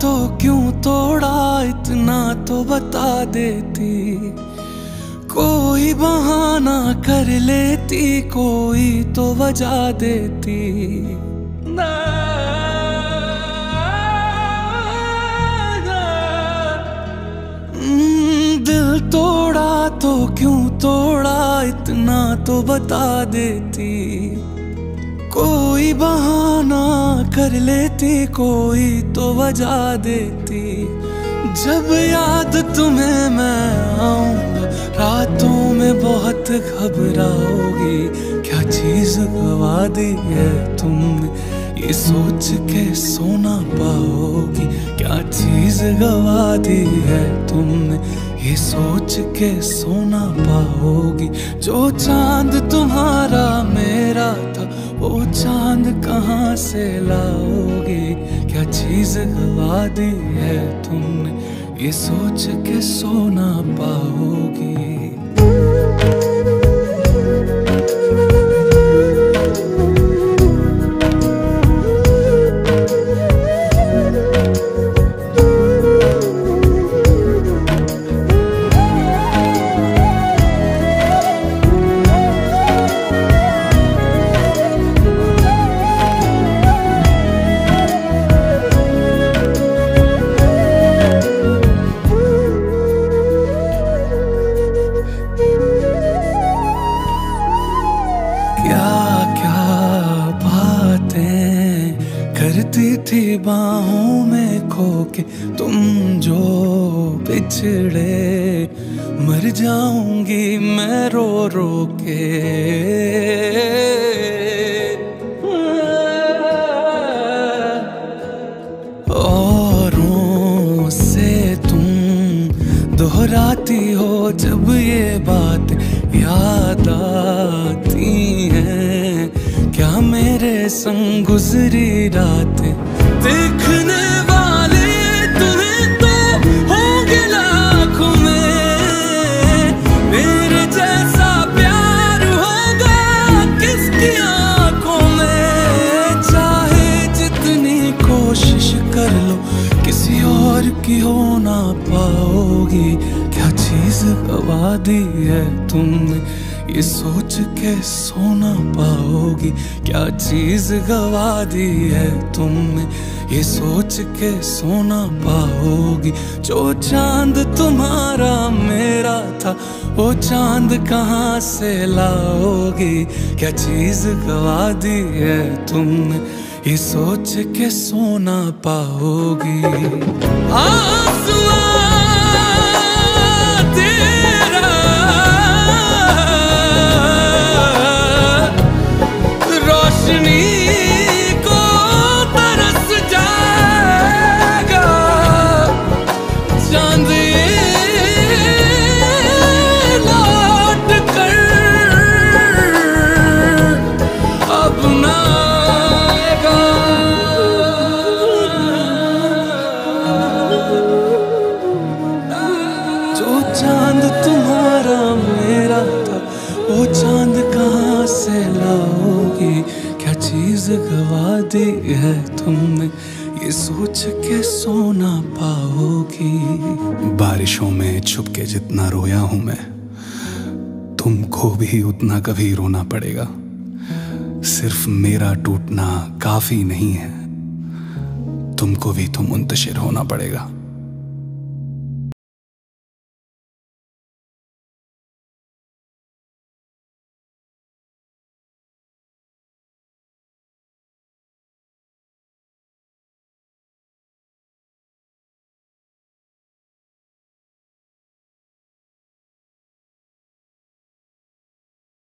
तो क्यों तोड़ा, इतना तो बता देती। कोई बहाना कर लेती, कोई तो वजह देती। दिल तोड़ा तो क्यों तोड़ा, इतना तो बता देती। कोई बहाना कर लेती, कोई तो वजह देती। जब याद तुम्हें मैं आऊंगा, रातों में बहुत घबराओगी। क्या चीज गवा दी है तुमने, ये सोच के सो ना पाओगी। क्या चीज गवा दी है तुमने, ये सोच के सो ना पाओगी। जो चांद तुम्हारा मेरा था, वो चांद कहाँ से लाओगे। क्या चीज गवा दी है तुमने, ये सोच के सो ना पाओगी। करती थी बाहों में खो के तुम, जो बिछड़े मर जाऊंगी मैं रो रो के। औरों से तुम दोहराती हो जब ये बात याद आती हैं। क्या मेरे संग गुजरी रातें देखने वाले तुम्हें तो होंगे लाखों में। मेरे जैसा प्यार होगा किसकी आंखों में। चाहे जितनी कोशिश कर लो, किसी और की हो ना पाओगी। क्या चीज गवा दी है तुमने, ये सोच के सो ना पाओगी। क्या चीज गवा दी है तुमने, ये सोच के सो ना पाओगी। जो चांद तुम्हारा मेरा था, वो चांद कहाँ से लाओगी। क्या चीज गवा दी है तुमने, ये सोच के सो ना पाओगी। आसमां चांद तुम्हारा मेरा था, वो चांद कहाँ से लाओगी। क्या चीज गवा दी है तुमने, ये सोच के सो ना पाओगी। बारिशों में छुप के जितना रोया हूं मैं, तुमको भी उतना कभी रोना पड़ेगा। सिर्फ मेरा टूटना काफी नहीं है, तुमको भी तो मुंतशिर होना पड़ेगा।